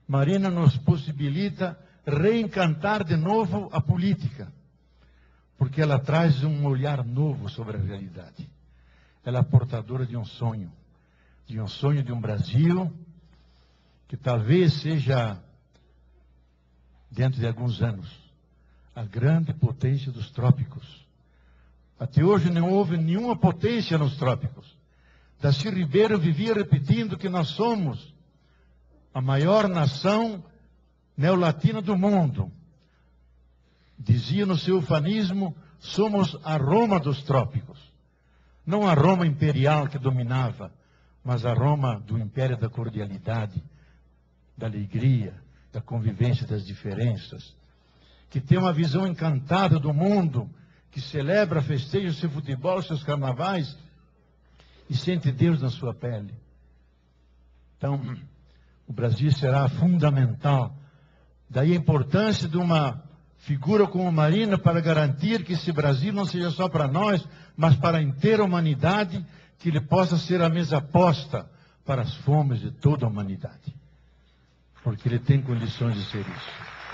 Marina nos possibilita reencantar de novo a política, porque ela traz um olhar novo sobre a realidade. Ela é portadora de um sonho de um Brasil que talvez seja, dentro de alguns anos, a grande potência dos trópicos. Até hoje não houve nenhuma potência nos trópicos. Darcy Ribeiro vivia repetindo que nós somos a maior nação neolatina do mundo. Dizia no seu ufanismo, somos a Roma dos trópicos. Não a Roma imperial que dominava, mas a Roma do império da cordialidade, da alegria, da convivência das diferenças, que tem uma visão encantada do mundo, que celebra, festeja seu futebol, seus carnavais, e sente Deus na sua pele. Então, o Brasil será fundamental. Daí a importância de uma figura como Marina para garantir que esse Brasil não seja só para nós, mas para a inteira humanidade, que ele possa ser a mesa posta para as fomes de toda a humanidade. Porque ele tem condições de ser isso.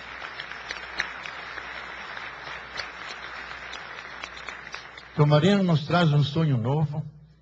Então, Marina nos traz um sonho novo.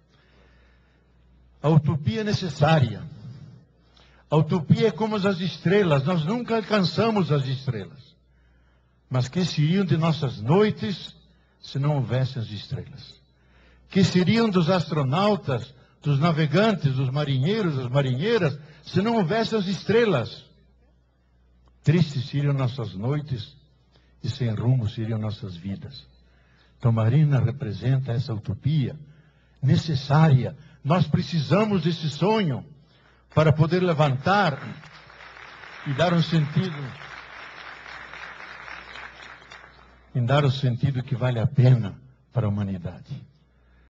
A utopia é necessária. A utopia é como as estrelas. Nós nunca alcançamos as estrelas. Mas que seriam de nossas noites se não houvessem as estrelas? Que seriam dos astronautas, dos navegantes, dos marinheiros, das marinheiras, se não houvessem as estrelas? Tristes seriam nossas noites e sem rumo seriam nossas vidas. Então Marina representa essa utopia necessária. Nós precisamos desse sonho para poder levantar e dar um sentido, que vale a pena para a humanidade.